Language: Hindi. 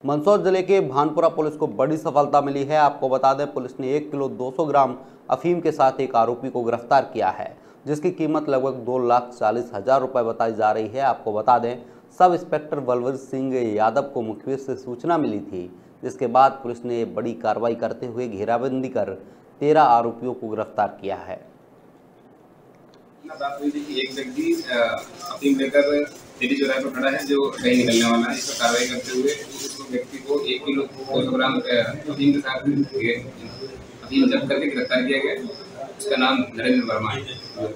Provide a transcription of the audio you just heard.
मंदसौर जिले के भानपुरा पुलिस को बड़ी सफलता मिली है। आपको बता दें, पुलिस ने 1 किलो 200 ग्राम अफीम के साथ एक आरोपी को गिरफ्तार किया है, जिसकी कीमत लगभग 2,40,000 रुपये बताई जा रही है। आपको बता दें, सब इंस्पेक्टर बलवीर सिंह यादव को मुखबिर से सूचना मिली थी, जिसके बाद पुलिस ने बड़ी कार्रवाई करते हुए घेराबंदी कर 13 आरोपियों को गिरफ्तार किया है। बात हुई थी कि एक व्यक्ति अफीम लेकर दिल्ली चौराहे पर खड़ा है, जो कहीं निकलने वाला है। इस पर कार्रवाई करते हुए उस व्यक्ति को 1 किलो 200 ग्राम अफीम के साथ अफीम जब्त करके गिरफ्तार किया गया। उसका नाम नरेंद्र वर्मा है।